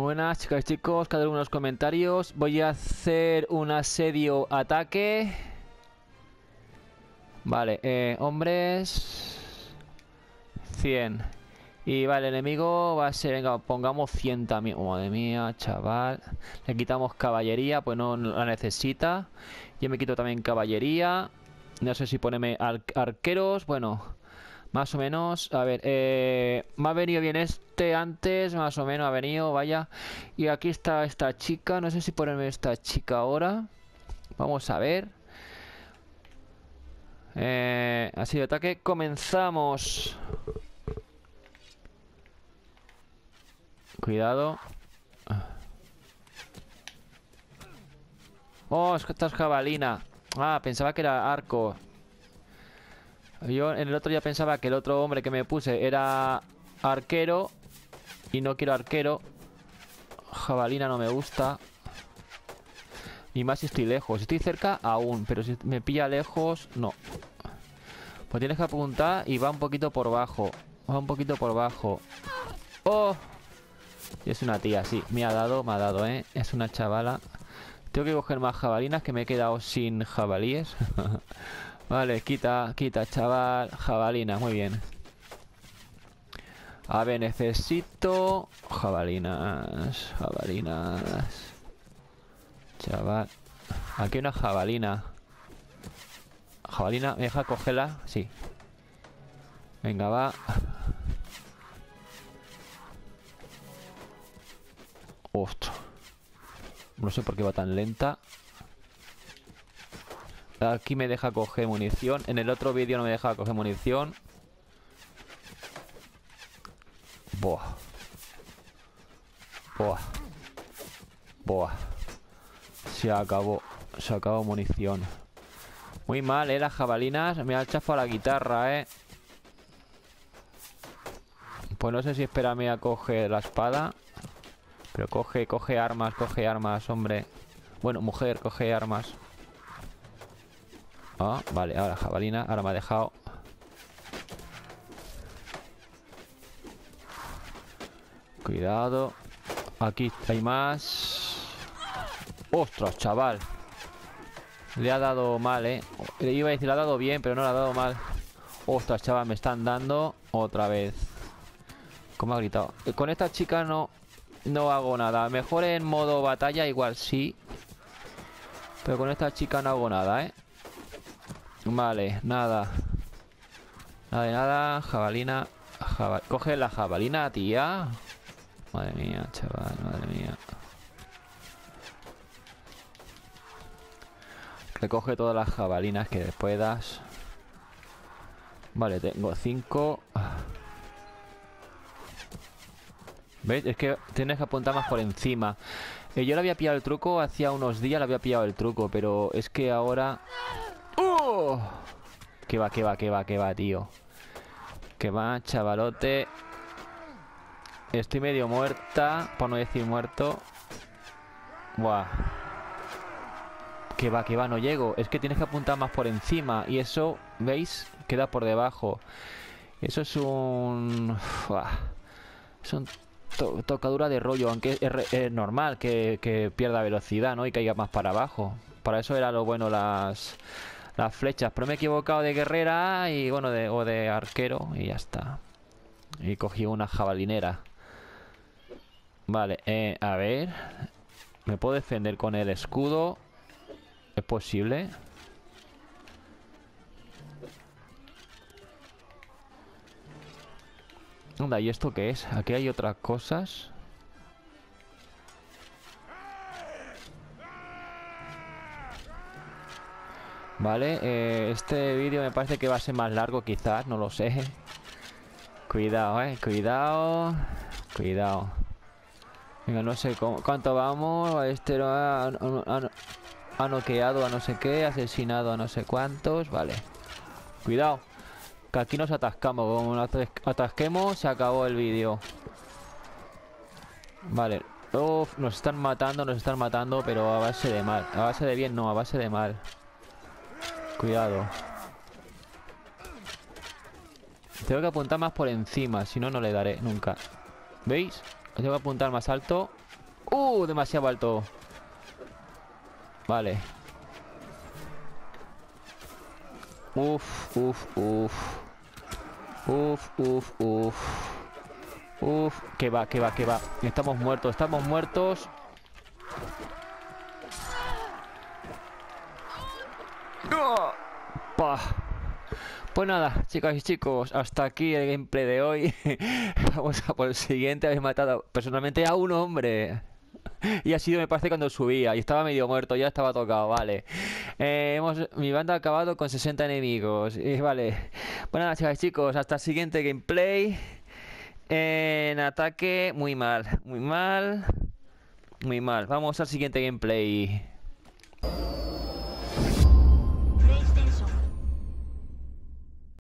Buenas chicas y chicos, cada uno en los comentarios. Voy a hacer un asedio ataque. Vale, hombres 100. Y vale, el enemigo va a ser, venga, pongamos 100 también. Madre mía, chaval. Le quitamos caballería, pues no la necesita. Yo me quito también caballería. No sé si ponerme arqueros, bueno, más o menos. A ver, me ha venido bien este antes, más o menos ha venido, vaya. Y aquí está esta chica, no sé si ponerme esta chica ahora. Vamos a ver. Así de ataque, comenzamos. Cuidado. Oh, esta es jabalina. Ah, pensaba que era arco. Yo en el otro ya pensaba que el otro hombre que me puse era arquero. Y no quiero arquero. Jabalina no me gusta. Y más si estoy lejos. Si estoy cerca, aún. Pero si me pilla lejos, no. Pues tienes que apuntar y va un poquito por bajo. Va un poquito por bajo. ¡Oh! Y es una tía, sí. Me ha dado, ¿eh? Es una chavala. Tengo que coger más jabalinas, que me he quedado sin jabalíes. Vale, quita, chaval. Jabalinas, muy bien. A ver, necesito jabalinas. Chaval. Aquí hay una jabalina. Jabalina, ¿me deja cogerla? Sí. Venga, va. Ostras. No sé por qué va tan lenta. Aquí me deja coger munición. En el otro vídeo no me deja coger munición. Buah. Se acabó munición. Muy mal, las jabalinas. Me ha chafado la guitarra, Pues no sé si espérame a coger la espada. Pero coge armas, hombre. Bueno, mujer, coge armas. Ah, vale, ahora jabalina. Ahora me ha dejado. Cuidado. Aquí hay más. ¡Ostras, chaval! Le ha dado mal, Le iba a decir, le ha dado bien, pero no le ha dado mal. ¡Ostras, chaval! Me están dando otra vez. ¿Cómo ha gritado? Con esta chica no hago nada. Mejor en modo batalla igual sí. Pero con esta chica no hago nada, Vale, nada. Nada de nada. Jabalina. Coge la jabalina, tía. Madre mía, chaval, madre mía. Recoge todas las jabalinas que puedas. Vale, tengo 5. ¿Veis? Es que tienes que apuntar más por encima. Yo le había pillado el truco, hacía unos días le había pillado el truco, pero es que ahora... ¡Oh! Que va, tío. Que va, chavalote. Estoy medio muerta, por no decir muerto. Buah. Que va, no llego. Es que tienes que apuntar más por encima. Y eso, ¿veis? Queda por debajo. Eso es un... Buah. Es un... tocadura de rollo, aunque es normal que pierda velocidad, ¿no? Y caiga más para abajo. Para eso era lo bueno las flechas. Pero me he equivocado de guerrera y bueno, o de arquero y ya está. Y cogí una jabalinera. Vale, a ver. ¿Me puedo defender con el escudo? ¿Es posible? Anda, ¿y esto qué es? Aquí hay otras cosas. Vale, este vídeo me parece que va a ser más largo quizás, no lo sé. Cuidado, cuidado. Venga, no sé cuánto vamos. Este ha noqueado a no sé qué, asesinado a no sé cuántos. Vale. Cuidado. Que aquí nos atascamos. Como nos atasquemos, se acabó el vídeo. Vale. Uf, nos están matando, pero a base de mal. A base de bien, no, a base de mal. Cuidado. Tengo que apuntar más por encima, si no, no le daré nunca. ¿Veis? Tengo que apuntar más alto. Demasiado alto. Vale. Uf, uf, uf. Uf, uf, uf. Uf, que va, que va, que va. Estamos muertos, estamos muertos. ¡Oh! Pa. Pues nada, chicas y chicos, hasta aquí el gameplay de hoy. Vamos a por el siguiente. Habéis matado personalmente a un hombre. Y ha sido, me parece, cuando subía. Y estaba medio muerto, ya estaba tocado, vale. Mi banda ha acabado con 60 enemigos. Y vale. Pues nada, chicas y chicos, hasta el siguiente gameplay. En ataque, muy mal, muy mal. Muy mal. Vamos al siguiente gameplay.